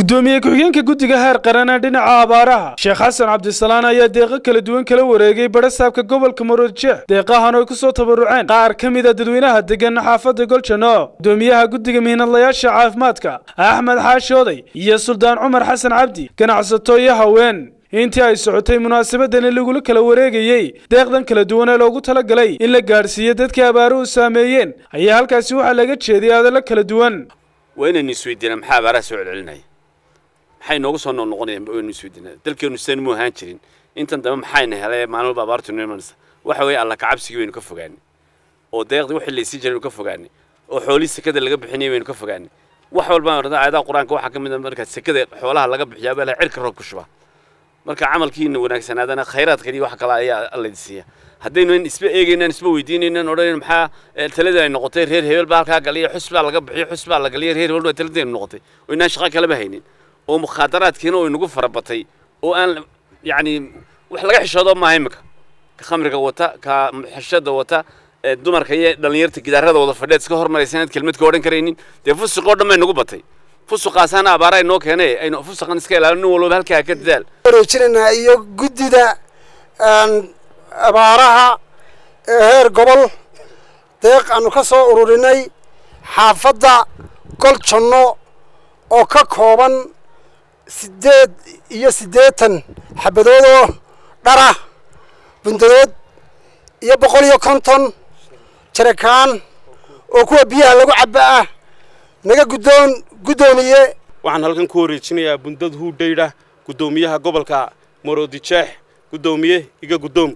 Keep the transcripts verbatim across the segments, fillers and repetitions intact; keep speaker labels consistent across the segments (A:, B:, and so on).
A: gudoomiye ku-xigeenka guddiga heer qaran ee dhinaca abaaraha Sheekh Xasan Cabdisalaan ayaa deeqo kala duwan kala wareegay barasaabka gobolka Maroodijeex deeqahan oo ku soo tabaruceen qaar ka mid ah dadweynaha degan xaafadda Golchano gudoomiyaha guddiga mihnadlayaasha caafimaadka Axmed Xaashooday iyo Suldaan Cumar Xasan Cabdi ganacsato iyo haween intii ay socotay munaasabadan lagu kala wareegayay deeqdan kala duwan ee loogu tala galay in la gaarsiiyo dadka abaaruhu saameeyeen ayaa halkaasi waxa laga jeediyay hadallo kala duwan
B: وين نسويدنا محاب على سعود علنا حين نوصل نقولين وين نسويدنا تلك النسان مو هانشرين أنت تمام حين هلا معنا بابارت ونمرس وحوي الله كعبسي وين كفوا يعني ودايق وح اللي سجل وكفوا يعني وحولي السكده اللي قبل حني وين كفوا يعني وحول ما رضا عدا قرآن كوحة كم من المركز السكده حولها اللي قبل حجابها عرك الرب كشوا مركز عمل كين وناكسن هذا خيرات كذي واحد كلا يا الله يدسيه هدين وين نسبة إيجينا نسبة ويديننا نورين محا ثلاثة نقطتين هير هير بالك قليل حسب على قبل حسب على قليل هير ولا ثلاثين نقطة وإننا شقة كلا بهينين ومخاطرات كانوا ونقف ربطي وأن يعني وحلاقي حشادة ما هيمك كخمر قوتا كحشادة وتا الدمر كي دلنيرت كده هذا وضع فدات سكهر مريسين كلمة كورن كرينين تفوس قدام ما نقبطي فوس قاسنا عبارة إنه كهنا أي فوس قان سكيل لأنه ولو بهالك كدال.
C: رجلنا يو جديدة abaaraha heer gobol deeq aanu ka soo ururinay xaafadda Golchano oo ka kooban sideed iyo siddeetan xabadood oo dhara bundadood iyo boqol iyo konton jarakaan oo kuwa biyaha lagu cabaa naga gudoon gudoomiye
D: waxaan halkan ku wareejinayaa bundad huudhayda gudoomiyaha gobolka Maroodijeex gudoomiye iga gudoom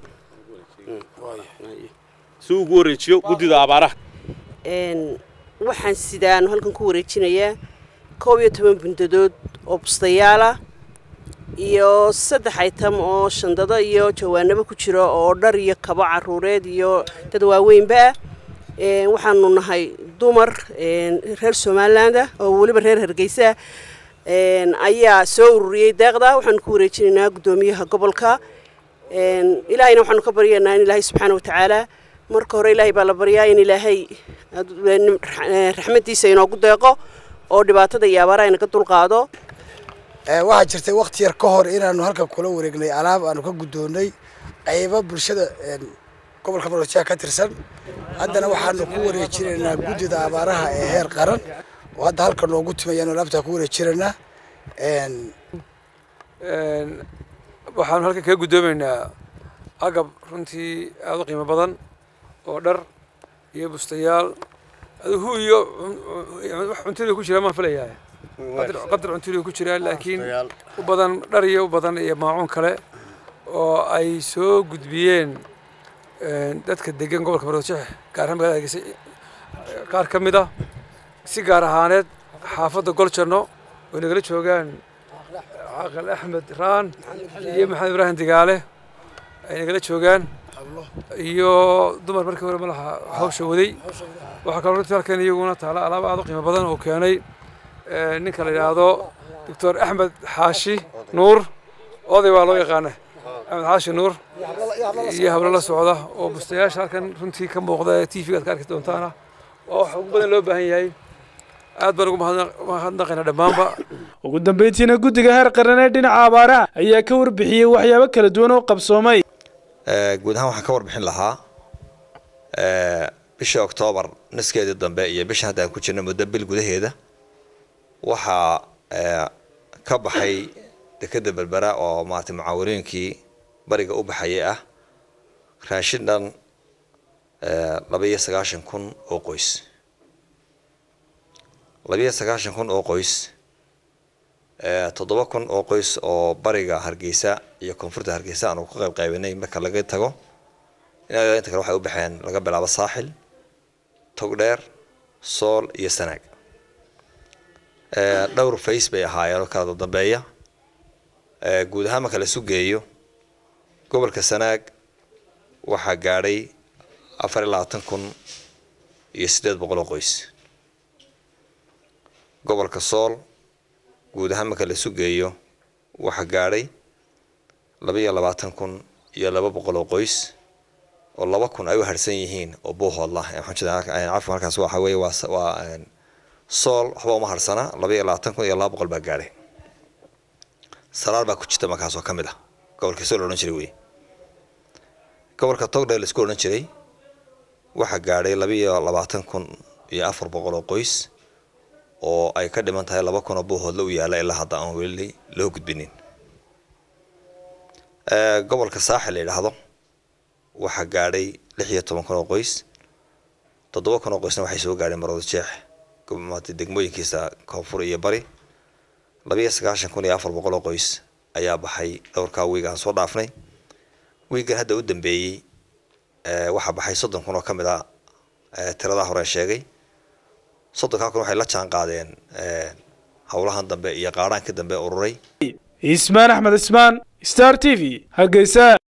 D: suu ugu wareejiyo guddida abaaraha
E: een waxaan sidaan halkan ku wareejinayaa koob iyo toban bundadood oo bustayaala iyo saddex item oo shandada iyo jawaanaba ku jiro oo dhar iyo kabo caruureed iyo dad waaweynba een waxaanu nahay dumar een reer Soomaaliland oo waliba reer Hargeysa een ayaa soo ururiyay deeqda waxaan ku wareejinaynaa gudoomiyaha gobolka een ilaahayna waxaanu ka baryaynaa in Ilaahay subxaanahu wa ta'aala marka hore Ilaahay baa la baryaa in Ilaahay raxmadiisa inoogu deeqo oo dhibaatada iyo abaaraha inaga dulqaado
C: ee waxa jirtay waqti yar ka hor inaanu halka kula wareegnay alaab aanu ka gudoonay qaybo bulshada gobolka Maroodijeex ka tirsan haddana waxaanu ku wareejinaynaa guddida abaaraha ee heer qaran oo hadda halka noogu timayaan alaabta ku wareejinaynaa een
F: een waxaan halka ka gudoomaynaa agab runtii aad u qiimo badan oo dhar iyo bustayaal aduhu iyo wax cuntada ku jira ma filayaa qadar qadar cuntada ku jira laakiin u badan dhar iyo u badan iyo maacuun kale oo ay soo gudbiyeen dadka degan gobolka Maroodijeex gaar ahaan magaalada Hargeysa qaar ka mid ah si gaar ahaaneed xaafadda Golchano oo nagala joogaan عقل أحمد ران iyo maxamed ibraahim digaale ay nagala joogaan iyo dumar markii hore malaha hawsha waday waxa kale oo halkan iyaguna taala alaab aad u qiimo badan oo keenay ninka la yiraahdo doctor Axmed Xaashi Nuur oday waa loo yaqaan Axmed Xaashi Nuur iyo hablo la socda oo bustayaasha halkan runtii ka muuqda T V-ga ka arki doontaana oo wax ugu badan loo baahan yahay aad baan ugu mahadnaqaynaa dhamaanba
A: ugu dambeyntiina guddiga heer qaran ee dhinaca abaaraha ayaa ka warbixiyay waxyaabo kala duwan oo qabsoomay
G: ee guud ahaan waxaan ka warbixin lahaa ee bisha Oktoobar niskeedii dambe iyo bisha hadda aan ku jirno muddo bil gudaheeda waxa ka baxay dekada Berbera oo maanta mucaawiriinkii bariga u baxayay ah raashin dhan laba iyo sagaashan kun oo qoys laba iyo sagaashan kun oo qoys ee toddoba kun oo qoys oo bariga Hargeysa iyo koonfurta Hargeysa aan ku qayb qaadanay marka laga tago inta kale waxay u baxeen laga bilaabo saaxil togdheer sool iyo sanaag ee dhowr face bay ahaayeen kala dambeeya ee guud ahaan marka la sugeeyo gobolka sanaag waxa gaaray afar iyo labaatan kun iyo siddeed boqol oo qoys gobolka sool guud ahaan marka la sugeeyo waxa gaaray laba iyo labaatan kun iyo laba boqol oo qoys oo laba kun ay u harsan yihiin oo boohoodla waxaan jeedaa caafimaad halkaas waxa weeye waa sool waxba uma harsana laba iyo labaatan kun iyo laba boqol baa gaaray salaar baa ku jirta markaas oo kamid ah gobolka soo loolan jiray weey gobolka togdheer isku oran jiray waxa gaadhay laba iyo labaatan kun iyo afar boqol oo qoys oo ay ka dhiman tahay laba kun oo buuhood la u yaala ilaa hadda aan weli loo gudbinin ee gobolka saaxil ay dhahdo waxa gaadhay lix iyo toban kun oo qoys toddoba kun oo qoysna waxay soo gaadheen Maroodi Jeex gobolka degmooyinkiisa koonfur iyo bari laba iyo sagaashan kun iyo afar boqol oo qoys ayaa baxay dhowrka wiigan soo dhaafnay wiigan hadda u dambeeyay ee waxa baxay soddon kun oo kamid ah tirada hore sheegay soddon kun waxay la jaan qaadeen ee hawlahan dambe iyo qaaraanka dambe ururay
A: Ismaan Axmed Ismaan Star T V Hargeysa.